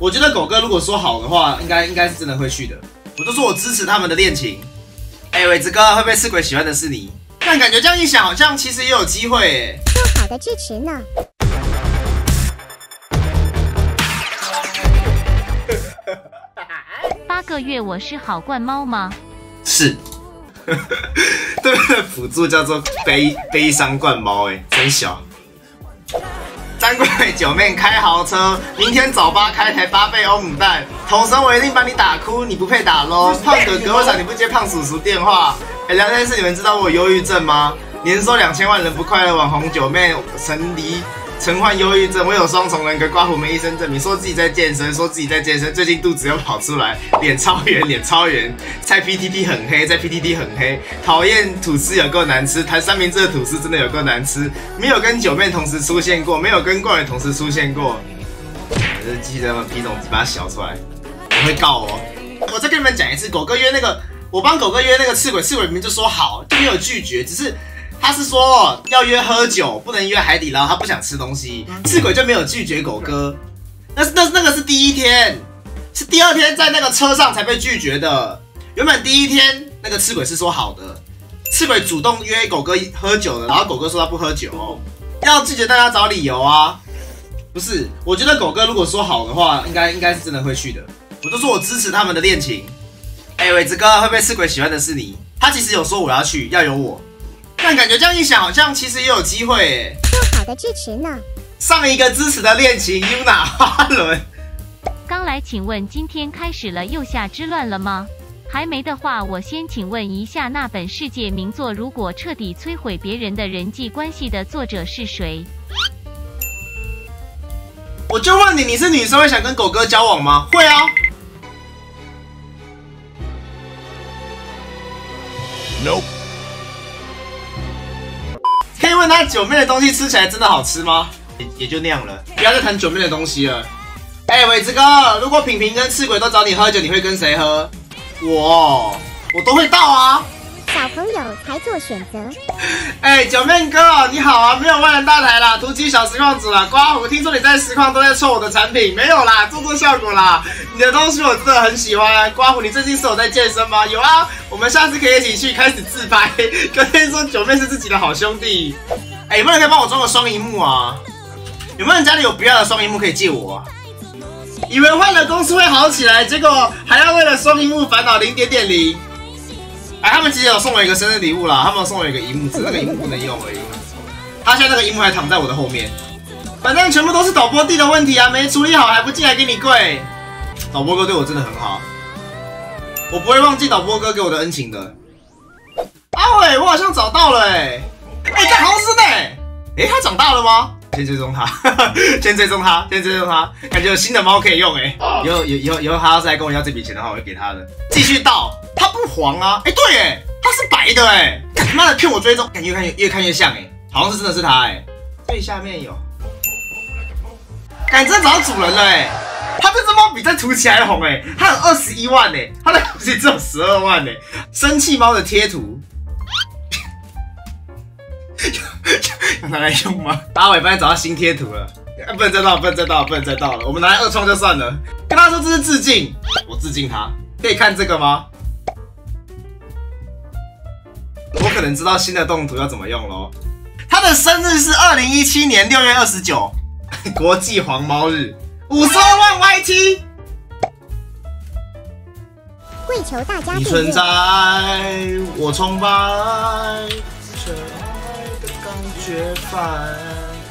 我觉得狗哥如果说好的话，应该是真的会去的。我就说我支持他们的恋情。伟子哥会不会赤鬼喜欢的是你？但感觉这样一想，好像其实也有机会耶。 说好的支持呢 ？8个月我是好惯猫吗？ 是。对面的辅助叫做悲伤惯猫，真小。三贵九妹开豪车，明天早八开台8倍欧姆蛋，统神我一定把你打哭，你不配打咯。胖哥哥为啥你不接胖叔叔电话？聊天室你们知道我有忧郁症吗？年收2000万人不快乐，网红九妹曾患忧郁症，我有双重人格，刮胡没医生证明，说自己在健身，最近肚子又跑出来，脸超圆，在 PTT 很黑，讨厌吐司有够难吃，谈三明治的吐司真的有够难吃，没有跟九妹同时出现过，没有跟冠伟同时出现过，我就记得皮总把它小出来，我会告哦。我再跟你们讲一次，狗哥约那个，我帮狗哥约那个赤鬼明明就说好，就没有拒绝，只是。他是说要约喝酒，不能约海底捞，他不想吃东西。赤鬼就没有拒绝狗哥，那个是第一天，是第二天在那个车上才被拒绝的。原本第一天那个赤鬼是说好的，赤鬼主动约狗哥喝酒的，然后狗哥说他不喝酒，要拒绝大家找理由啊。不是，我觉得狗哥如果说好的话，应该是真的会去的。我就说我支持他们的恋情。伟子哥会不会赤鬼喜欢的是你？他其实有说我要去，要有我。但感觉这样一想，好像其实也有机会耶。 说好的支持呢？ 上一个支持的恋情 Yuna 花轮。 刚来，请问今天开始了右下之乱了吗？还没的话，我先请问一下，那本世界名作如果彻底摧毁别人的人际关系的作者是谁？ 我就问你，你是女生会想跟狗哥交往吗？会啊。Nope。可以问他九妹的东西吃起来真的好吃吗？也就那样了，不要再谈九妹的东西了。伟子哥，如果品跟赤鬼都找你喝酒，你会跟谁喝？我都会到啊。 小朋友才做选择。 九妹哥你好啊，没有万人大台啦，图奇小实况组啦，刮胡，听说你在实况都在抽我的产品，没有啦，做效果啦。你的东西我真的很喜欢，刮胡，你最近是有在健身吗？有啊，我们下次可以一起去开始自拍，跟你说九妹是自己的好兄弟。有没有人可以帮我装个双萤幕啊？有没有人家里有不要的双萤幕可以借我啊？以为换了公司会好起来，结果还要为了双萤幕烦恼0.0。他们其实有送我一个生日礼物啦，他们有送我一个萤幕，只是那个萤幕不能用而已。他现在那个萤幕还躺在我的后面，反正全部都是导播弟的问题啊，没处理好还不进来给你跪。导播哥对我真的很好，我不会忘记导播哥给我的恩情的。伟，我好像找到了干好吃的他长大了吗？先追踪他，先追踪他，感觉有新的猫可以用以后他要是来跟我要这笔钱的话，我会给他的。继续倒，它不黄啊，对它是白的他妈的骗我追踪，感觉越看越像好像是真的是他最下面有，感觉真的找到主人了它这只猫比在图奇还红它有21万它的图奇只有12万生气猫的贴图。要拿来用吗？阿伟帮你找到新贴图了，不能再倒了，我们拿来2创就算了。跟他说这是致敬，我致敬他。可以看这个吗？我可能知道新的动图要怎么用咯。他的生日是2017年6月29，国际黄猫日，52万 YT。 跪求大家你存在，我崇拜。绝版。